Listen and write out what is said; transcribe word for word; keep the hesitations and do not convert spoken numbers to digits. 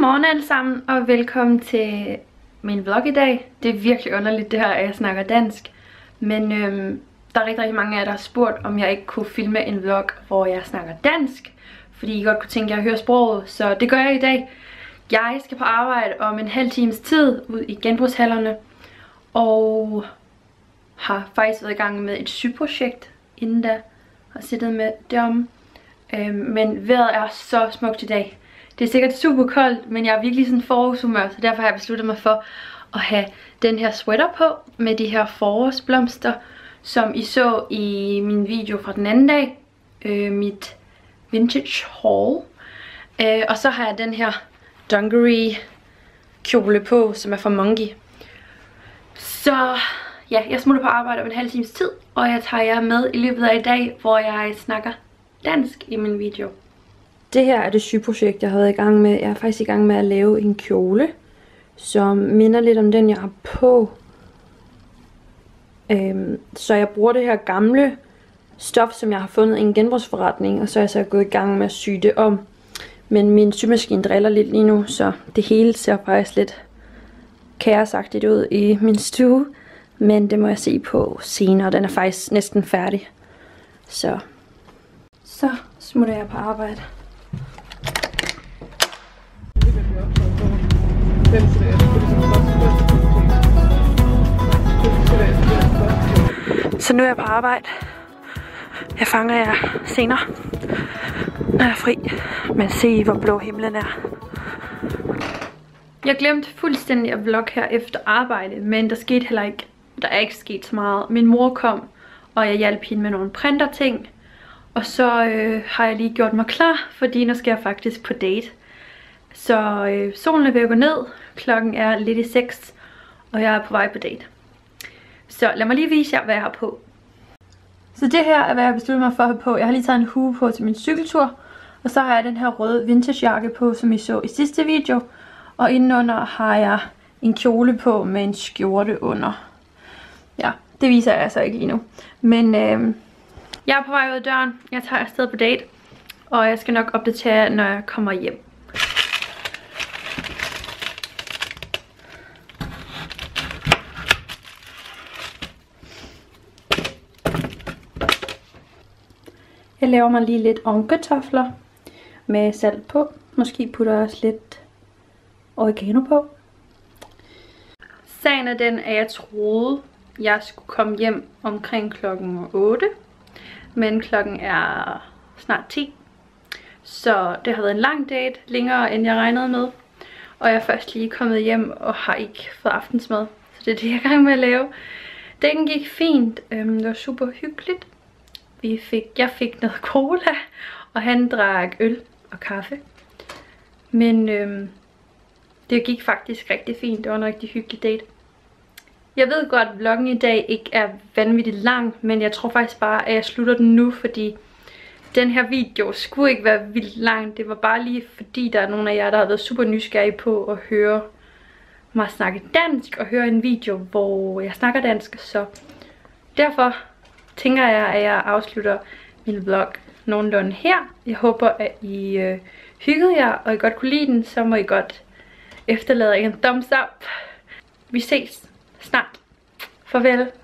Godmorgen alle sammen, og velkommen til min vlog i dag. Det er virkelig underligt det her, at jeg snakker dansk. Men øhm, der er rigtig, rigtig mange af jer, der har spurgt, om jeg ikke kunne filme en vlog, hvor jeg snakker dansk. Fordi I godt kunne tænke jer at høre sproget, så det gør jeg i dag. Jeg skal på arbejde om en halv times tid ud i genbrugshallerne. Og har faktisk været i gang med et syprojekt inden da. Og siddet med derom. Øhm, men vejret er så smukt i dag. Det er sikkert super koldt, men jeg er virkelig sådan forårshumør, så derfor har jeg besluttet mig for at have den her sweater på med de her forårsblomster, som I så i min video fra den anden dag, øh, mit vintage haul. Øh, og så har jeg den her dungaree kjole på, som er fra Monkey. Så ja, jeg smutter på arbejde om en halv times tid, og jeg tager jer med i løbet af i dag, hvor jeg snakker dansk i min video. Det her er det syprojekt, jeg har været i gang med. Jeg er faktisk i gang med at lave en kjole, som minder lidt om den, jeg har på. Øhm, så jeg bruger det her gamle stof, som jeg har fundet i en genbrugsforretning, og så er jeg så gået i gang med at sy det om. Men min symaskine driller lidt lige nu, så det hele ser faktisk lidt kaosagtigt ud i min stue. Men det må jeg se på senere, den er faktisk næsten færdig. Så, så smutter jeg på arbejde. Så nu er jeg på arbejde. Jeg fanger jer senere, når jeg er fri. Men se, hvor blå himlen er. Jeg glemte fuldstændig at vlogge her efter arbejde, men der skete heller ikke, der er ikke sket så meget. Min mor kom, og jeg hjalp hende med nogle printerting. Og så øh, har jeg lige gjort mig klar, fordi nu skal jeg faktisk på date. Så øh, solen er ved at gå ned, klokken er lidt i seks, og jeg er på vej på date. Så lad mig lige vise jer, hvad jeg har på. Så det her er, hvad jeg besluttede mig for at have på. Jeg har lige taget en hue på til min cykeltur, og så har jeg den her røde vintage jakke på, som I så i sidste video. Og indenunder har jeg en kjole på med en skjorte under. Ja, det viser jeg altså ikke lige nu. Men øh, jeg er på vej ud af døren, jeg tager afsted på date, og jeg skal nok opdatere jer, når jeg kommer hjem. Jeg laver mig lige lidt onkartofler med salt på. Måske putter jeg også lidt oregano på. Sagen er den, at jeg troede, jeg skulle komme hjem omkring klokken otte. Men klokken er snart ti. Så det har været en lang date, længere end jeg regnede med. Og jeg er først lige kommet hjem og har ikke fået aftensmad. Så det er det, jeg er i gang med at lave. Dagen gik fint. Det var super hyggeligt. Vi fik, jeg fik noget cola, og han drak øl og kaffe. Men øhm, det gik faktisk rigtig fint. Det var en rigtig hyggelig date. Jeg ved godt, at vloggen i dag ikke er vanvittigt lang, men jeg tror faktisk bare, at jeg slutter den nu, fordi den her video skulle ikke være vildt lang. Det var bare lige fordi, der er nogle af jer, der har været super nysgerrige på at høre mig snakke dansk, og høre en video, hvor jeg snakker dansk. Så derfor tænker jeg, at jeg afslutter min vlog nogenlunde her. Jeg håber, at I øh, hyggede jer, og I godt kunne lide den. Så må I godt efterlade en thumbs up. Vi ses snart. Farvel.